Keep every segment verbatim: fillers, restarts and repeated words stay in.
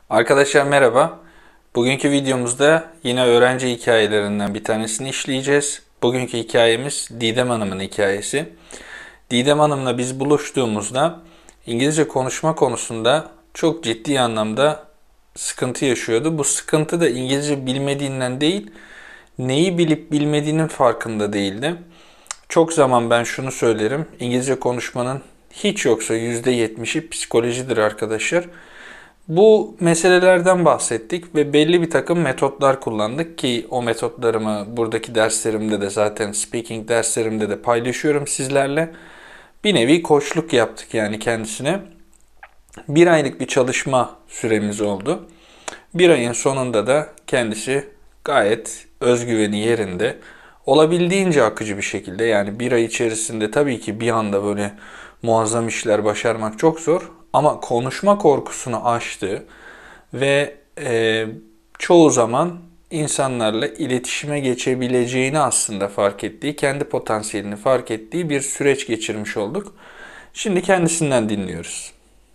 Arkadaşlar merhaba. Bugünkü videomuzda yine öğrenci hikayelerinden bir tanesini işleyeceğiz. Bugünkü hikayemiz Didem Hanım'ın hikayesi. Didem Hanım'la biz buluştuğumuzda İngilizce konuşma konusunda çok ciddi anlamda sıkıntı yaşıyordu. Bu sıkıntı da İngilizce bilmediğinden değil, neyi bilip bilmediğinin farkında değildi. Çok zaman ben şunu söylerim, İngilizce konuşmanın hiç yoksa yüzde yetmişi psikolojidir arkadaşlar. Bu meselelerden bahsettik ve belli bir takım metotlar kullandık ki o metotlarımı buradaki derslerimde de zaten speaking derslerimde de paylaşıyorum sizlerle. Bir nevi koçluk yaptık yani kendisine. Bir aylık bir çalışma süremiz oldu. Bir ayın sonunda da kendisi gayet özgüveni yerinde, olabildiğince akıcı bir şekilde yani bir ay içerisinde tabii ki bir anda böyle muazzam işler başarmak çok zor ama konuşma korkusunu aştı ve e, çoğu zaman insanlarla iletişime geçebileceğini aslında fark ettiği, kendi potansiyelini fark ettiği bir süreç geçirmiş olduk. Şimdi kendisinden dinliyoruz.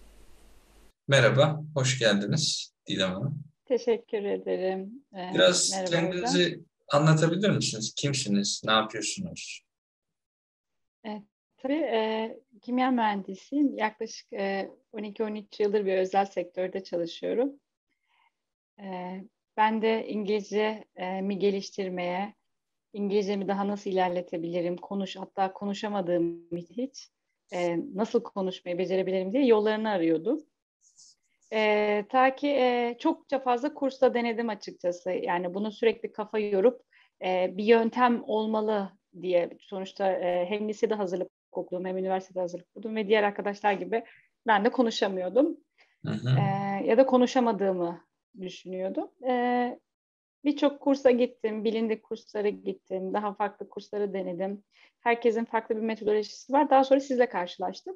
Merhaba, hoş geldiniz Didem Hanım. Teşekkür ederim. Ee, Biraz merhaba hocam. kendinizi anlatabilir misiniz? Kimsiniz? Ne yapıyorsunuz? Evet, tabii e, kimya mühendisiyim. Yaklaşık e, on iki on üç yıldır bir özel sektörde çalışıyorum. E, Ben de İngilizce e, mi geliştirmeye, İngilizcemi daha nasıl ilerletebilirim, konuş hatta konuşamadığım hiç e, nasıl konuşmayı becerebilirim diye yollarını arıyordum. E, ta ki e, çokça fazla kursta denedim açıkçası. Yani bunu sürekli kafa yorup e, bir yöntem olmalı diye sonuçta e, hem lisede hazırlık okudum hem üniversitede hazırlık okudum ve diğer arkadaşlar gibi ben de konuşamıyordum. Hı E, hı. Ya da konuşamadığımı düşünüyordum. E, Birçok kursa gittim, bilindik kurslara gittim, daha farklı kursları denedim. Herkesin farklı bir metodolojisi var. Daha sonra sizle karşılaştım.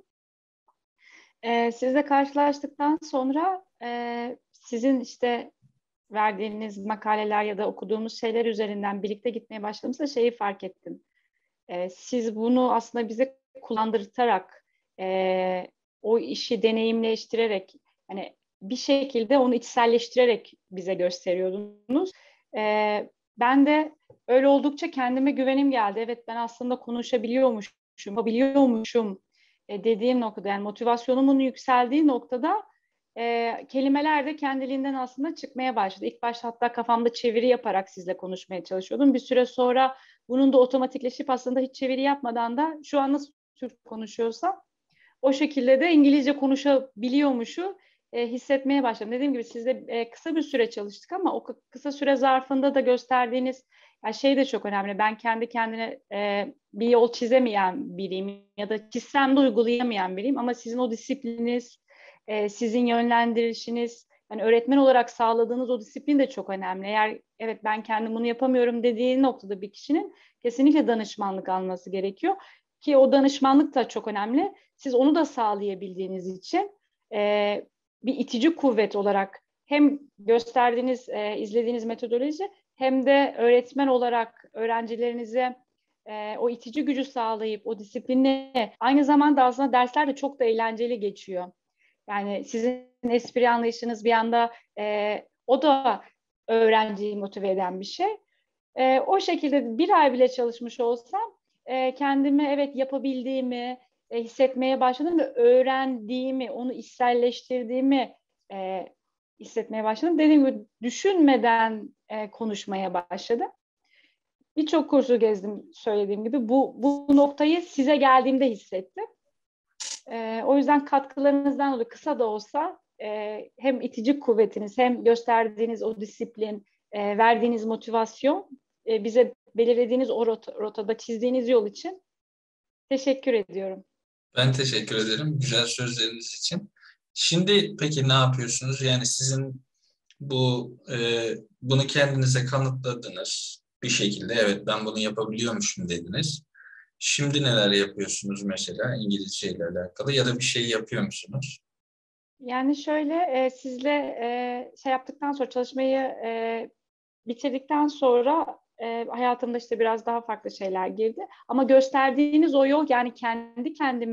Ee, sizle karşılaştıktan sonra e, sizin işte verdiğiniz makaleler ya da okuduğumuz şeyler üzerinden birlikte gitmeye başladığımızda şeyi fark ettim. Ee, siz bunu aslında bize kullandırtarak, e, o işi deneyimleştirerek, hani bir şekilde onu içselleştirerek bize gösteriyordunuz. Ee, Ben de öyle oldukça kendime güvenim geldi. Evet, ben aslında konuşabiliyormuşum, yapabiliyormuşum e, dediğim noktada, yani motivasyonumun yükseldiği noktada e, kelimeler de kendiliğinden aslında çıkmaya başladı. İlk başta hatta kafamda çeviri yaparak sizle konuşmaya çalışıyordum. Bir süre sonra bunun da otomatikleşip aslında hiç çeviri yapmadan da şu an nasıl Türk konuşuyorsam o şekilde de İngilizce konuşabiliyormuşu e, hissetmeye başladım. Dediğim gibi sizde e, kısa bir süre çalıştık ama o kısa süre zarfında da gösterdiğiniz ya şey de çok önemli. Ben kendi kendine e, bir yol çizemeyen biriyim ya da çizsem de uygulayamayan biriyim ama sizin o disiplininiz, e, sizin yönlendirişiniz, yani öğretmen olarak sağladığınız o disiplin de çok önemli. Eğer evet ben kendim bunu yapamıyorum dediği noktada bir kişinin kesinlikle danışmanlık alması gerekiyor. Ki o danışmanlık da çok önemli. Siz onu da sağlayabildiğiniz için e, bir itici kuvvet olarak hem gösterdiğiniz, e, izlediğiniz metodoloji hem de öğretmen olarak öğrencilerinize e, o itici gücü sağlayıp o disiplini aynı zamanda aslında dersler de çok da eğlenceli geçiyor. Yani sizin espri anlayışınız bir anda e, o da öğrenciyi motive eden bir şey. E, o şekilde bir ay bile çalışmış olsam e, kendimi evet yapabildiğimi e, hissetmeye başladım ve öğrendiğimi, onu içselleştirdiğimi e, hissetmeye başladım. Dediğim gibi düşünmeden e, konuşmaya başladım. Birçok kursu gezdim söylediğim gibi. Bu, bu noktayı size geldiğimde hissettim. E, o yüzden katkılarınızdan dolayı kısa da olsa e, hem itici kuvvetiniz hem gösterdiğiniz o disiplin, e, verdiğiniz motivasyon e, bize belirlediğiniz o rota, rotada çizdiğiniz yol için teşekkür ediyorum. Ben teşekkür ederim güzel sözleriniz için. Şimdi peki ne yapıyorsunuz? Yani sizin bu e, bunu kendinize kanıtladınız bir şekilde. Evet ben bunu yapabiliyormuşum dediniz. Şimdi neler yapıyorsunuz mesela İngilizce ile alakalı ya da bir şey yapıyor musunuz? Yani şöyle e, sizle e, şey yaptıktan sonra çalışmayı e, bitirdikten sonra e, hayatımda işte biraz daha farklı şeyler girdi. Ama gösterdiğiniz o yol, yani kendi kendime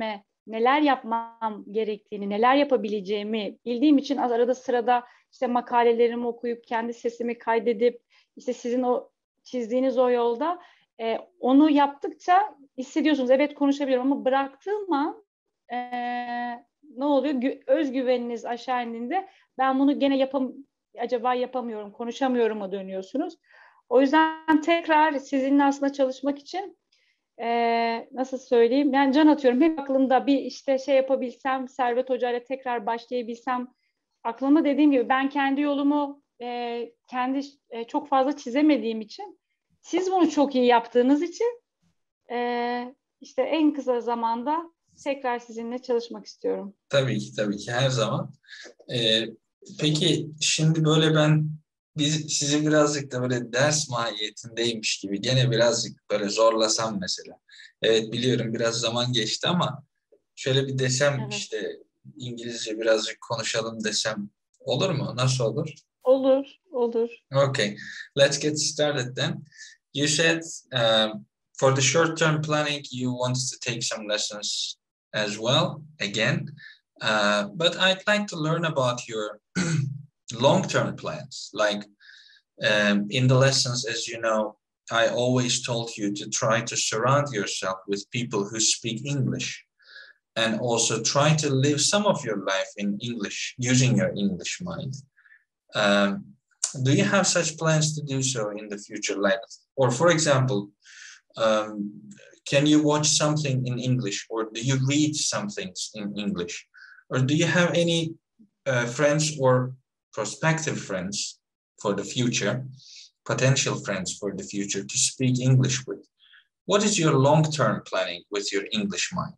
neler yapmam gerektiğini, neler yapabileceğimi bildiğim için arada sırada işte makalelerimi okuyup kendi sesimi kaydedip işte sizin o çizdiğiniz o yolda e, onu yaptıkça hissediyorsunuz. Evet konuşabiliyorum ama bıraktığım an e, ne oluyor? Gü- özgüveniniz aşağı indiğinde ben bunu gene yapam acaba yapamıyorum, konuşamıyorum mu dönüyorsunuz. O yüzden tekrar sizinle aslında çalışmak için e, nasıl söyleyeyim? Yani can atıyorum. Hep aklımda bir işte şey yapabilsem, Servet Hoca ile tekrar başlayabilsem aklıma dediğim gibi ben kendi yolumu e, kendi e, çok fazla çizemediğim için siz bunu çok iyi yaptığınız için e, işte en kısa zamanda tekrar sizinle çalışmak istiyorum. Tabii ki, tabii ki her zaman. Ee, peki şimdi böyle ben biz sizi birazcık da böyle ders mahiyetindeymiş gibi gene birazcık böyle zorlasam mesela. Evet biliyorum biraz zaman geçti ama şöyle bir desem Evet. işte İngilizce birazcık konuşalım desem olur mu? Nasıl olur? Olur, olur. Okay, let's get started then. You said um, for the short-term planning, you want to take some lessons as well, again. Uh, but I'd like to learn about your long-term plans. Like um, in the lessons, as you know, I always told you to try to surround yourself with people who speak English and also try to live some of your life in English, using your English mind. Um, do you have such plans to do so in the future? Like, or for example, um, can you watch something in English, or do you read some things in English, or do you have any uh, friends or prospective friends for the future, potential friends for the future to speak English with? What is your long-term planning with your English mind?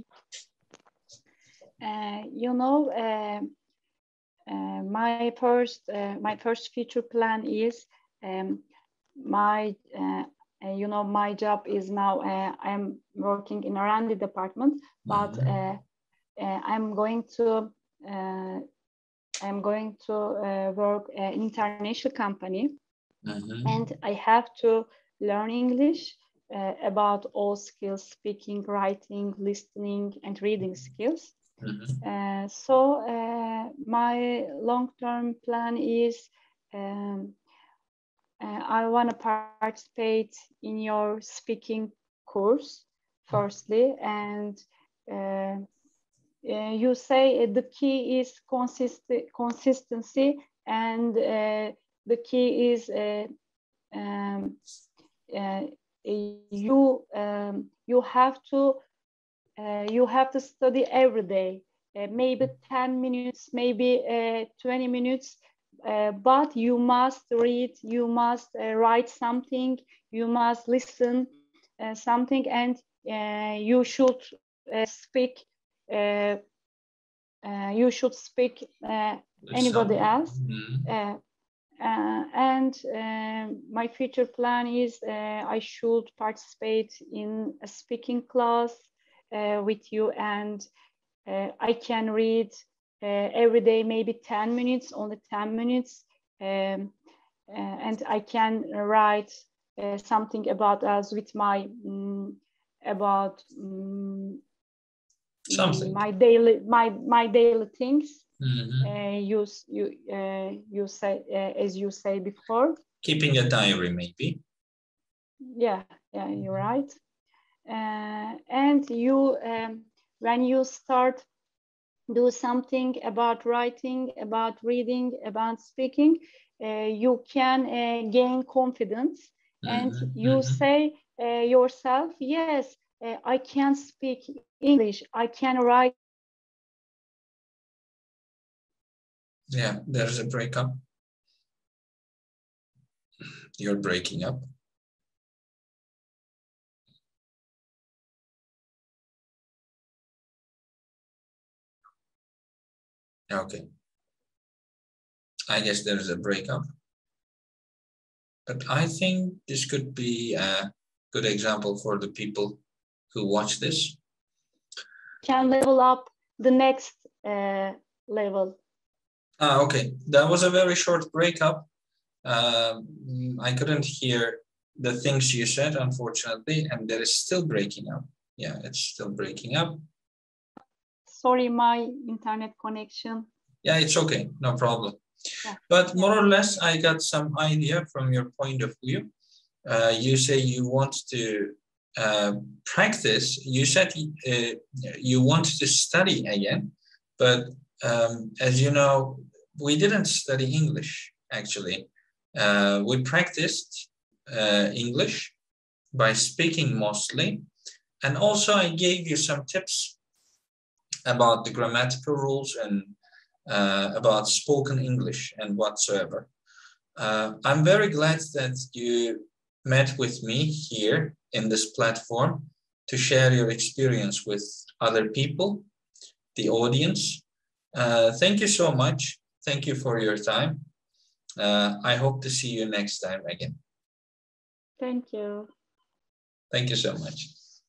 Uh, you know, uh, uh, my first uh, my first future plan is um, my uh, uh, you know my job is now uh, I'm working in R and D department, but Mm-hmm. uh, uh, I'm going to uh, I'm going to uh, work uh, in international company, Mm-hmm. and I have to learn English uh, about all skills: speaking, writing, listening, and reading skills. Mm-hmm. Uh, so uh, my long-term plan is um, uh, I want to participate in your speaking course firstly, and uh, uh, you say the key is consist consistency, and uh, the key is uh, um, uh, you um, you have to uh, you have to study every day, uh, maybe ten minutes, maybe uh, twenty minutes, uh, but you must read, you must uh, write something, you must listen uh, something, and uh, you should uh, speak uh, uh, you should speak uh, anybody else. Mm-hmm. Uh, uh, and uh, my future plan is uh, I should participate in a speaking class uh, with you, and uh, I can read uh, every day, maybe ten minutes, only ten minutes, um, uh, and I can write uh, something about us with my um, about um, Something. my daily my my daily things. Mm-hmm. Uh, you you uh, you say uh, as you say before. Keeping a diary, maybe. Yeah, yeah, you're right. Uh, and you, um, when you start do something about writing, about reading, about speaking, uh, you can uh, gain confidence, and Mm-hmm. you Mm-hmm. say uh, yourself, yes, uh, I can speak English, I can write. Yeah, there's a breakup. You're breaking up. Okay. I guess there's a breakup. But I think this could be a good example for the people who watch this. Can level up the next uh, level. Ah, okay. That was a very short breakup. Um, I couldn't hear the things you said, unfortunately, and that is still breaking up. Yeah, it's still breaking up. sorry, my internet connection. Yeah, it's okay, no problem. Yeah. But more or less, I got some idea from your point of view. Uh, you say you want to uh, practice. You said uh, you wanted to study again, but um, as you know, we didn't study English, actually. Uh, we practiced uh, English by speaking mostly. And also I gave you some tips about the grammatical rules and uh, about spoken English and whatsoever. Uh, I'm very glad that you met with me here in this platform to share your experience with other people, the audience. Uh, thank you so much. Thank you for your time. Uh, I hope to see you next time again. Thank you. Thank you so much.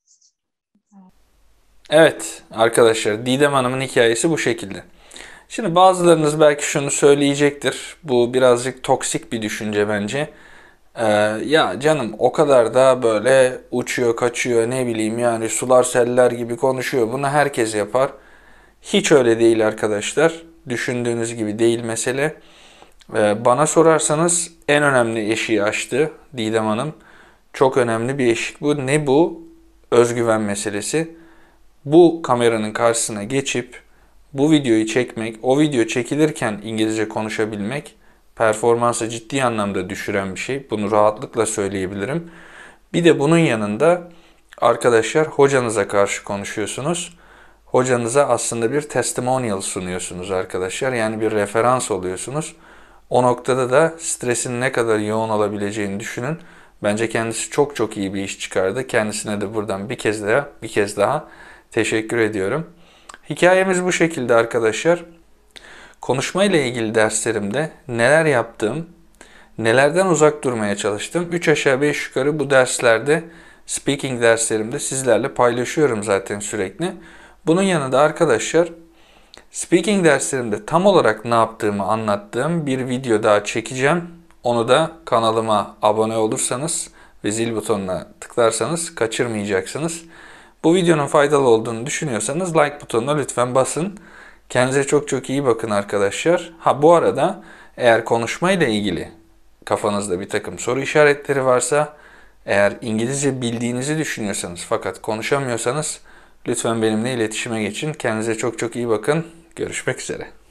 Evet arkadaşlar, Didem Hanım'ın hikayesi bu şekilde. Şimdi bazılarınız belki şunu söyleyecektir. Bu birazcık toksik bir düşünce bence. Ee, ya canım o kadar da böyle uçuyor kaçıyor ne bileyim yani sular seller gibi konuşuyor. Bunu herkes yapar. Hiç öyle değil arkadaşlar. Düşündüğünüz gibi değil mesele. Ee, bana sorarsanız en önemli eşiği aştı Didem Hanım. Çok önemli bir eşik bu. Ne bu? Özgüven meselesi. Bu kameranın karşısına geçip bu videoyu çekmek, o video çekilirken İngilizce konuşabilmek performansı ciddi anlamda düşüren bir şey. Bunu rahatlıkla söyleyebilirim. Bir de bunun yanında arkadaşlar hocanıza karşı konuşuyorsunuz. Hocanıza aslında bir testimonial sunuyorsunuz arkadaşlar. Yani bir referans oluyorsunuz. O noktada da stresin ne kadar yoğun olabileceğini düşünün. Bence kendisi çok çok iyi bir iş çıkardı. Kendisine de buradan bir kez daha bir kez daha teşekkür ediyorum. Hikayemiz bu şekilde arkadaşlar. Konuşma ile ilgili derslerimde neler yaptım, nelerden uzak durmaya çalıştım. üç aşağı beş yukarı bu derslerde, speaking derslerimde sizlerle paylaşıyorum zaten sürekli. Bunun yanında arkadaşlar, speaking derslerimde tam olarak ne yaptığımı anlattığım bir video daha çekeceğim. Onu da kanalıma abone olursanız ve zil butonuna tıklarsanız kaçırmayacaksınız. Bu videonun faydalı olduğunu düşünüyorsanız like butonuna lütfen basın. Kendinize çok çok iyi bakın arkadaşlar. Ha bu arada eğer konuşmayla ilgili kafanızda bir takım soru işaretleri varsa, eğer İngilizce bildiğinizi düşünüyorsanız fakat konuşamıyorsanız lütfen benimle iletişime geçin. Kendinize çok çok iyi bakın. Görüşmek üzere.